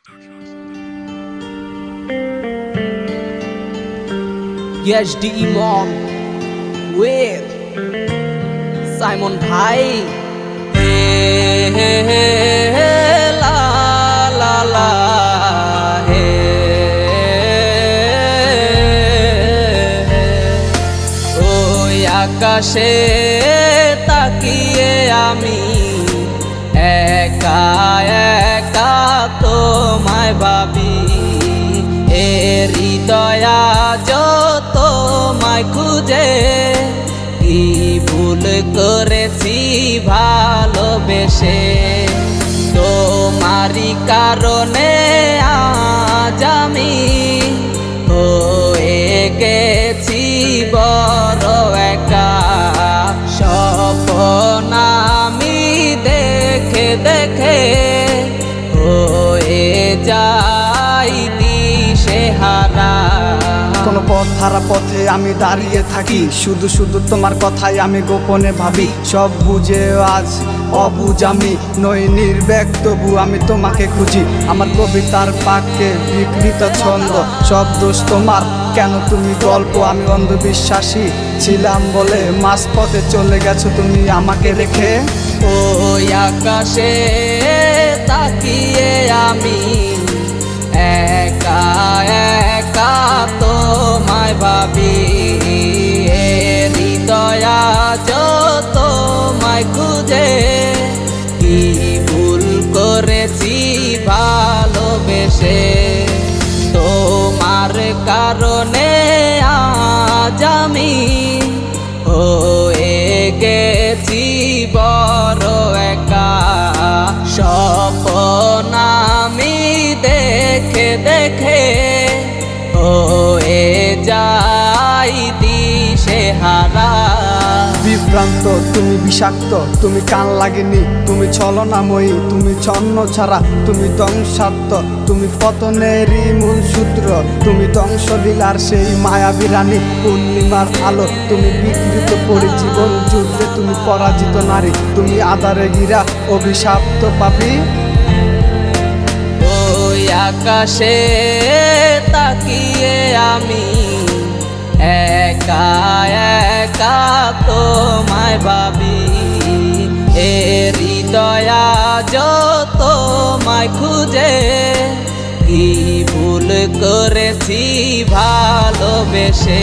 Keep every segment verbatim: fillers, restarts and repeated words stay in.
Yes, the Imam with Simon Bhai. Hey, hey, hey, hey, la la la. Hey, আকাশে তাকিয়ে আমি একা একা তোমায় ভাবি, এ হৃদয়া যত তোমায় খুঁজে কি ভুল করেছি ভালোবেসে, তোমারই কারণে আজ আমি হয়ে গেছি বড় একা। স্বপ্ন আমি দেখে দেখে হয়ে যাই দিশেহারা। কোনো পথ হারা পথে আমি দাঁড়িয়ে থাকি, শুধু শুধু তোমার কথাই আমি গোপনে ভাবি। সব বুঝে আজ অবুঝ আমি নই নির্বেক, তবু আমি তোমাকে খুঁজি। আমার কবিতার বাক্যে বিকৃত ছন্দ, সব দোষ তোমার। কেন তুমি গল্প, আমি অন্ধবিশ্বাসী ছিলাম বলে মাঝপথে চলে গেছো তুমি আমাকে রেখে। ওই আকাশে তাকিয়ে আমি একা একা তোমায় ভাবি, এ হৃদয়া যত তোমায় খুঁজে কি ভুল করেছি ভালোবেসে, তোমার কারণে আজ আমি হয়ে গেছি বড় একা। স্বপ্ন আমি দেখে দেখে হয়ে যাই দিশেহারা। বিভ্রান্ত তুমি বিষাক্ত, তুমি কান লাগেনি, তুমি ছলনাময়ী, তুমি ছন্ন ছাড়া, তুমি ধ্বংসাত্ম, তুমি পতনেরই মূল সূত্র, তুমি ধ্বংসলীলার সেই মায়াবী রানী, পূর্ণিমার আলো, তুমি বিকৃত পরিজীবন যুদ্ধে, তুমি পরাজিত নারী, তুমি আধারে ঘিরা অভিশাপ্ত পাপী। ওই আকাশে তাকিয়ে আমি একা একা তোমায় ভাবি, এ হৃদয়া যত তোমায় খুঁজে কি ভুল করেছি ভালোবেসে,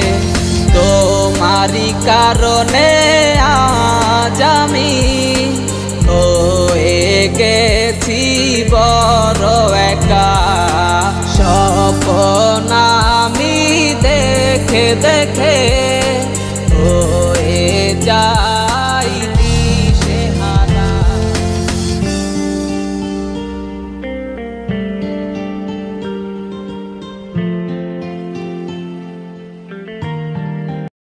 তোমারই কারণে আজ আমি হয়ে গেছি বড় একা। স্বপ্ন আমি দেখে দেখে হয়ে যা